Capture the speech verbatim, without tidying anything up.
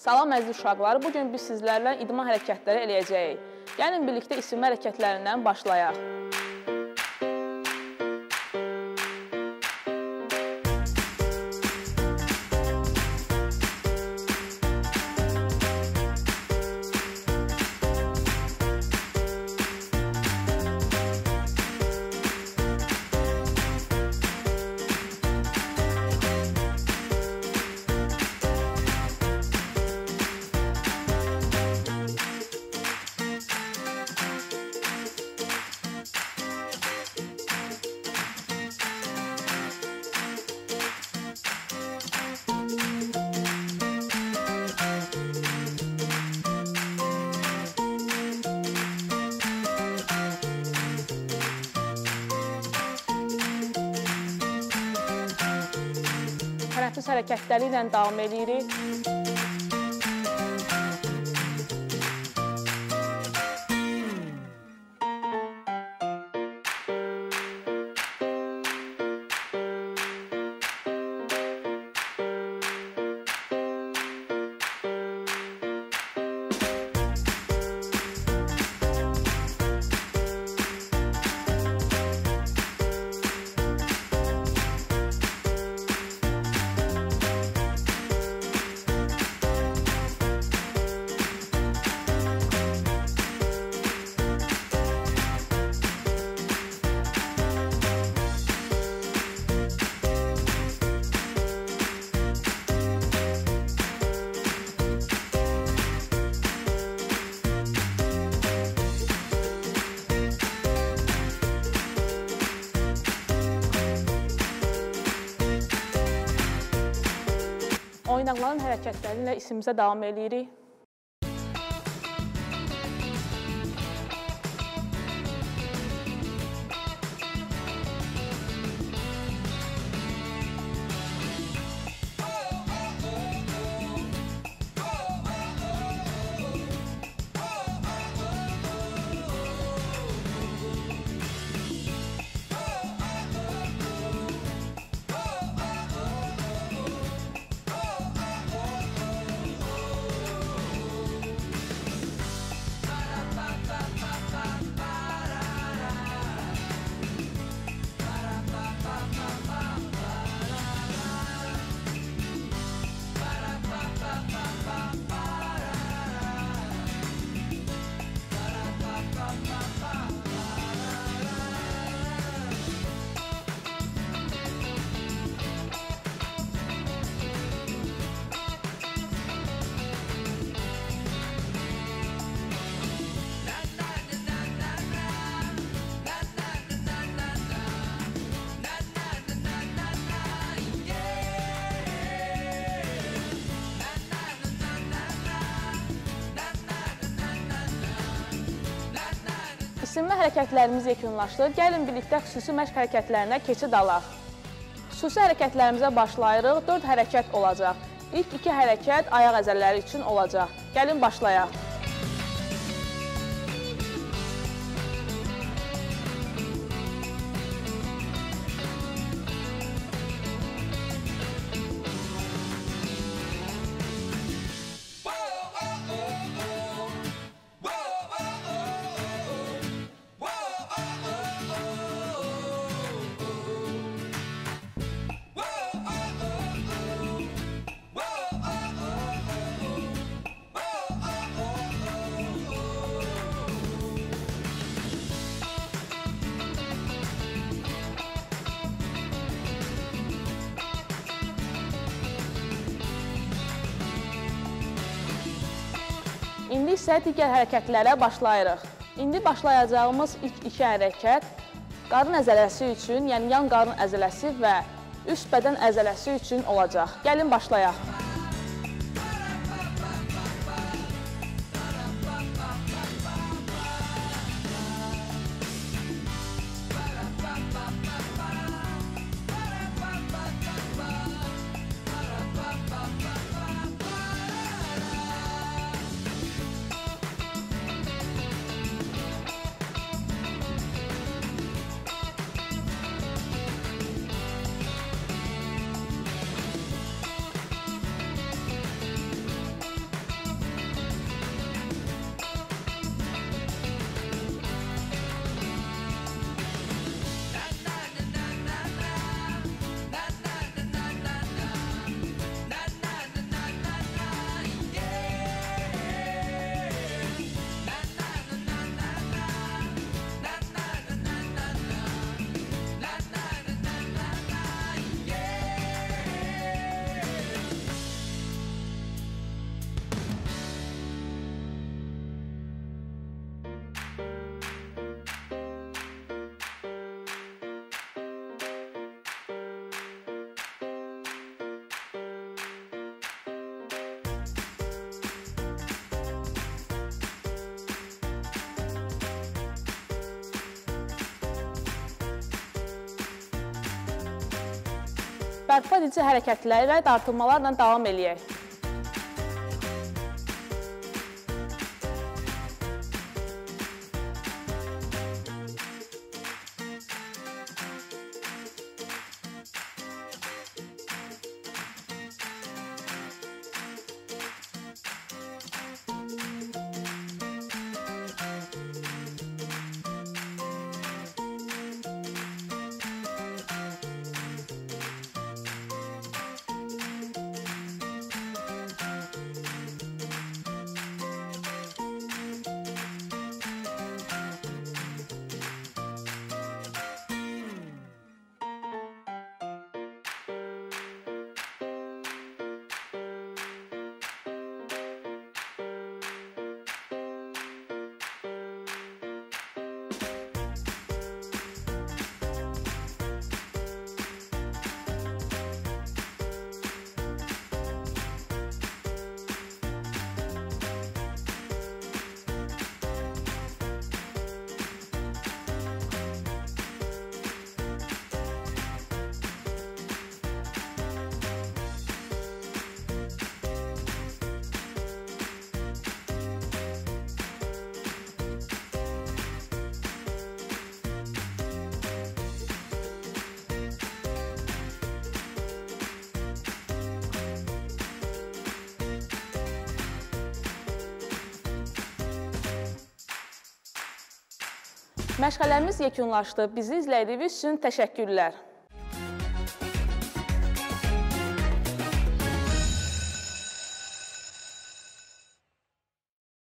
Salam əziz uşaqlar, bugün biz sizlərlə idman hərəkətləri eləyəcəyik. Gəlin birlikdə isinmə hərəkətlərindən başlayaq. Tənəffüs hərəkətləri ilə davam edirik. Oynaqların hərəkətləri ilə isinmizə davam edirik. İsinmə hərəkətlərimiz yekunlaşdı. Gəlin birlikdə xüsusi məşq hərəkətlərinə keçid alaq. Xüsusi hərəkətlərimizə başlayırıq. dörd hərəkət olacaq. İlk iki hərəkət ayaq əzələləri üçün olacaq. Gəlin başlayaq. İndi isə digər hərəkətlərə başlayırıq. İndi başlayacağımız ilk iki hərəkət qarın əzələsi üçün, yəni yan qarın əzələsi və üst bədən əzələsi üçün olacaq. Gəlin başlayaq. bərpa edici hərəkətlərlə, dartılmalarla davam eləyək. Məşğələmiz yekunlaşdı. Bizi izlədiyiniz üçün təşəkkürlər.